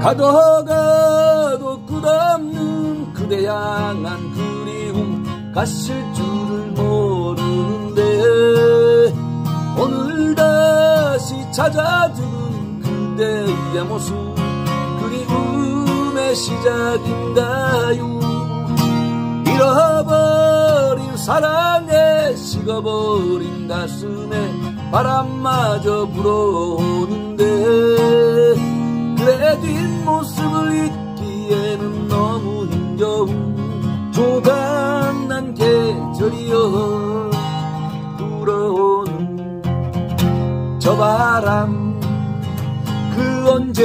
가도 끝없는 그대 향한 그리움 가실 줄을 모르는데 오늘 다시 찾아주는 그대의 모습 그리움의 시작인가요. 잃어버린 사랑에 식어버린 가슴에 바람마저 불어오는데 그래 뒷모습을 잊기에는 너무 힘겨운 조각난 계절이여 불어오는 저 바람 그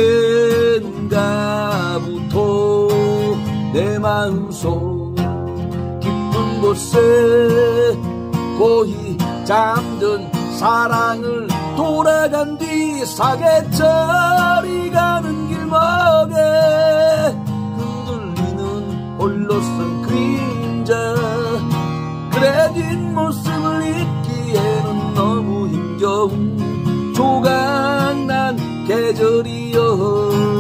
언젠가부터 내 마음속 깊은 곳에 고이 잠든 사랑을 돌아간 뒤 사계절이 가는 길목에 흔들리는 홀로선 그림자 그래 뒷모습을 잊기에는 너무 힘겨운 조각난 계절이여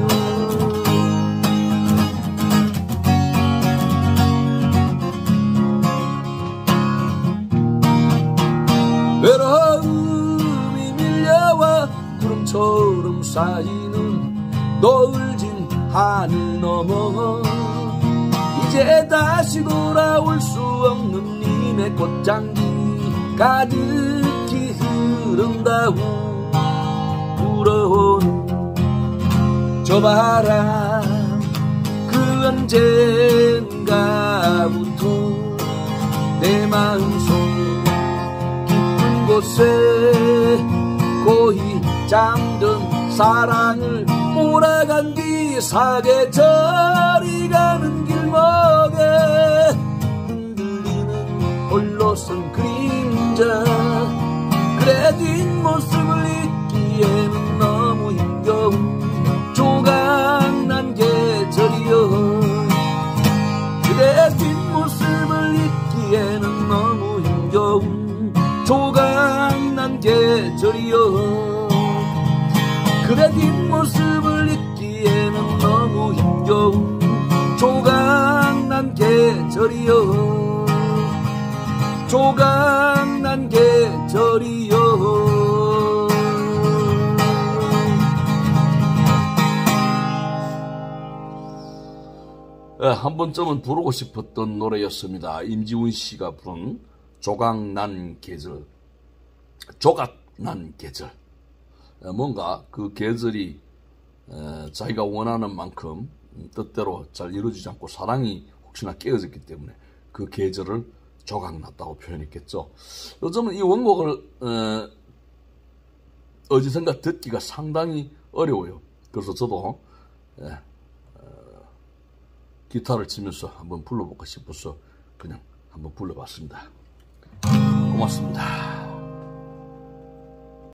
외로움이 밀려와 구름처럼 쌓이는 노을진 하늘 너머 이제 다시 돌아올 수 없는 님의 꽃향기 가득히 흐른다고 불어오는 저 바람 그 언젠가부터 내 마음속 곳에 고이 잠든 사랑을 몰아간 뒤 사계절이 가는 길목에 흔들리는 홀로선 그림자 그래 뒷모습을 잊기에는 너무 힘겨운 조각난 계절이여 그래 뒷모습을 잊기에는 너무 힘겨운 조각난 계절이여 그래 뒷모습을 잊기에는 너무 힘겨운 조각난 계절이여 조각난 계절이여 한 번쯤은 부르고 싶었던 노래였습니다. 임지훈 씨가 부른 조각난 계절, 조각난 계절. 뭔가 그 계절이 자기가 원하는 만큼 뜻대로 잘 이루어지지 않고 사랑이 혹시나 깨어졌기 때문에 그 계절을 조각났다고 표현했겠죠. 요즘은 이 원곡을 어디선가 듣기가 상당히 어려워요. 그래서 저도 기타를 치면서 한번 불러볼까 싶어서 그냥 한번 불러봤습니다. 고맙습니다.